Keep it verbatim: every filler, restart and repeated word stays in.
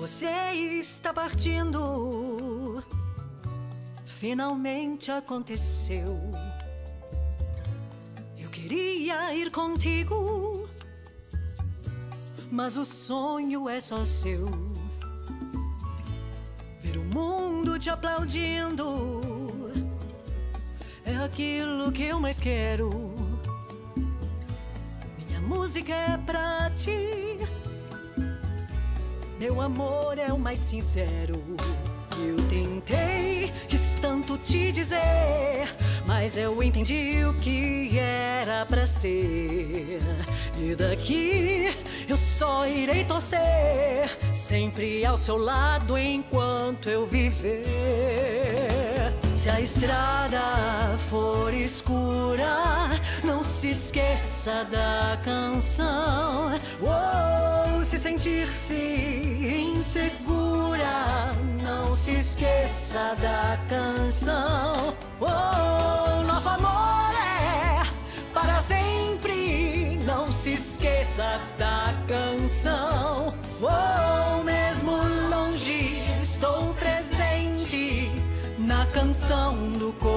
Você está partindo, finalmente aconteceu. Eu queria ir contigo, mas o sonho é só seu. Ver o mundo te aplaudindo é aquilo que eu mais quero. Minha música é pra ti, meu amor é o mais sincero. Eu tentei, quis tanto te dizer, mas eu entendi o que era pra ser. E daqui eu só irei torcer, sempre ao seu lado enquanto eu viver. Se a estrada for escura, não se esqueça da canção. Oh, se sentir-se insegura, não se esqueça da canção. Oh, nosso amor é para sempre, não se esqueça da canção. Oh, mesmo longe estou presente na canção do coração.